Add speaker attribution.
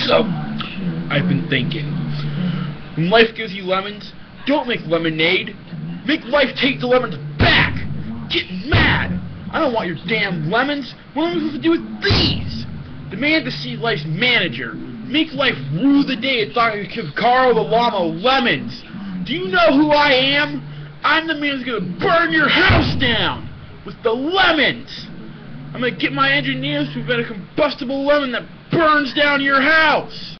Speaker 1: So, I've been thinking, when life gives you lemons, don't make lemonade. Make life take the lemons back. Get mad. I don't want your damn lemons. What am I supposed to do with these? Demand to see life's manager. Make life rue the day it's not going to give Carl the llama lemons. Do you know who I am? I'm the man who's going to burn your house down with the lemons. I'm going to get my engineers to invent a combustible lemon that burns down your house.